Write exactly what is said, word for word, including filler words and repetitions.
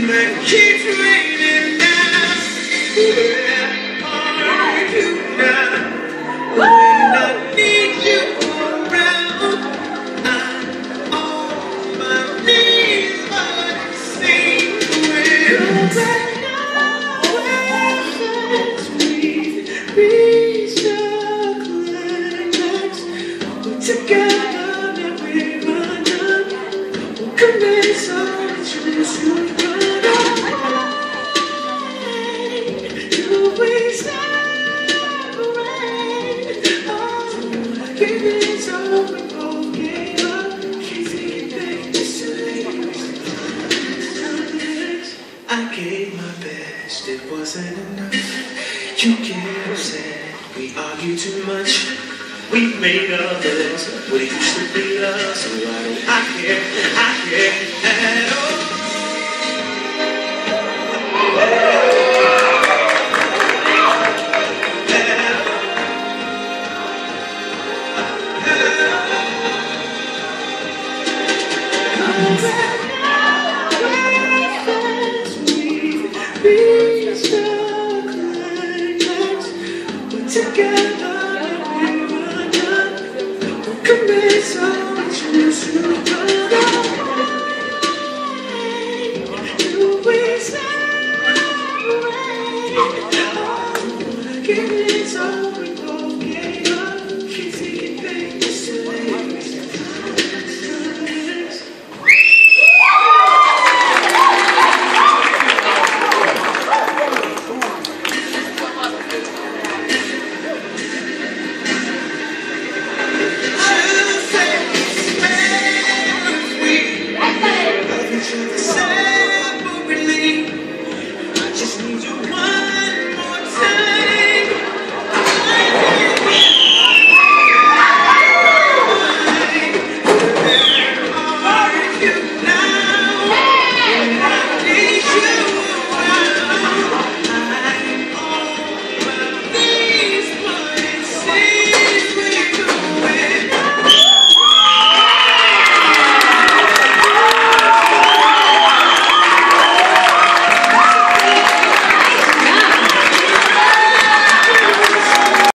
that keeps raining down. Where are you now? When I need you around, I'm on my knees, but it seems we're right now. We reach the climax. We're together and we're running. We'll commence our truth to run away. Do we separate? Oh, give it all we both gave up. Can't take it back, it's too late. I gave my best, it wasn't enough. You get upset, we argue too much. We made up this, what it used to be us. So why don't I care, I care at all?